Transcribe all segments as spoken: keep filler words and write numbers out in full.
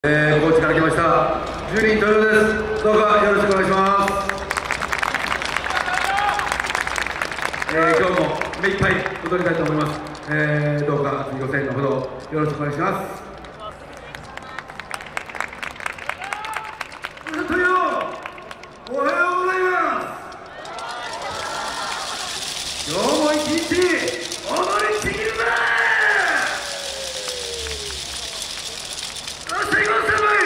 えー、高知から来ましたじゅうにん豊です。どうかよろしくお願いします。えー、今日も目いっぱい踊りたいと思います。えー、どうかご声援のほどよろしくお願いします。豊、おはようございます。今日も一日踊りちぎるぜ。最後のさんばい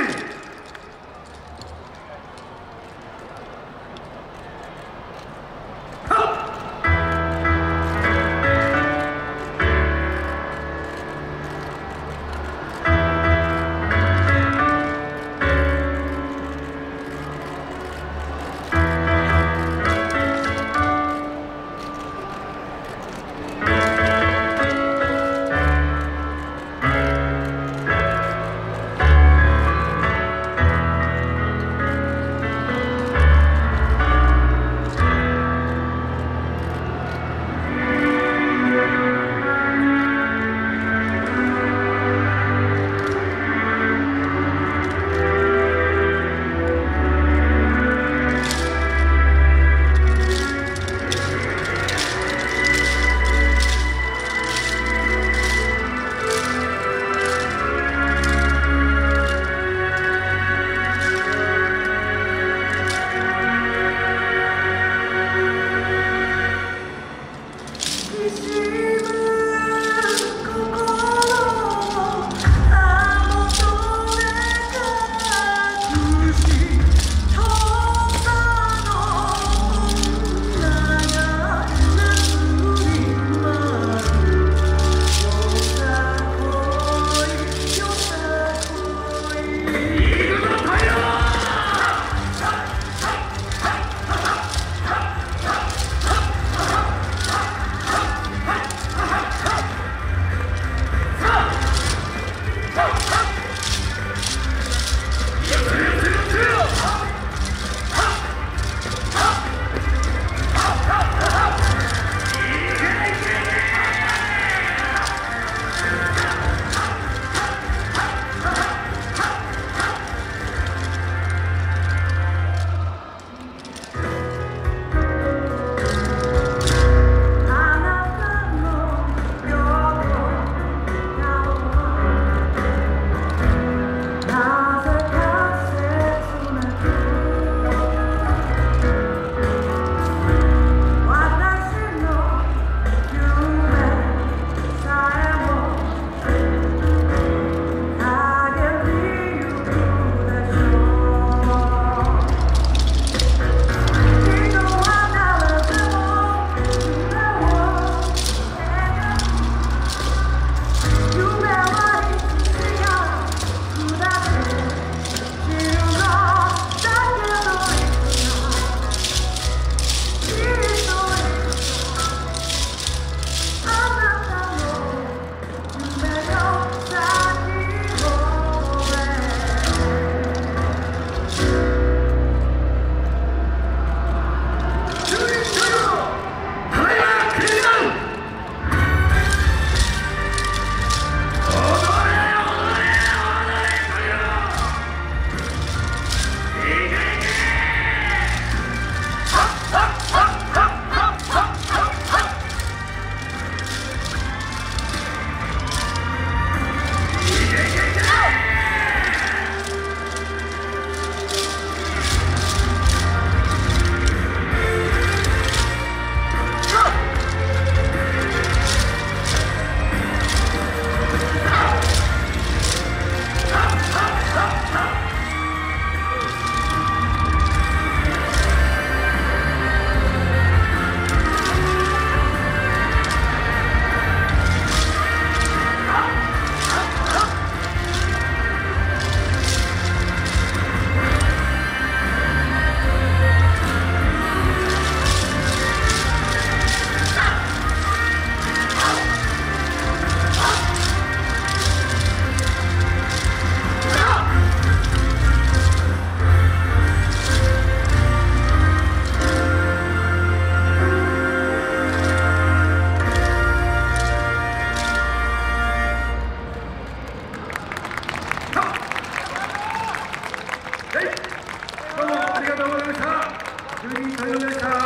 がとうございました。じゅうにということでした。